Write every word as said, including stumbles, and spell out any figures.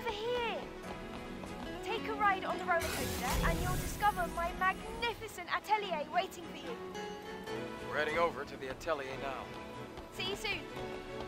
over here. Take a ride on the roller coaster and you'll discover my magnificent atelier waiting for you. We're heading over to the atelier now. See you soon.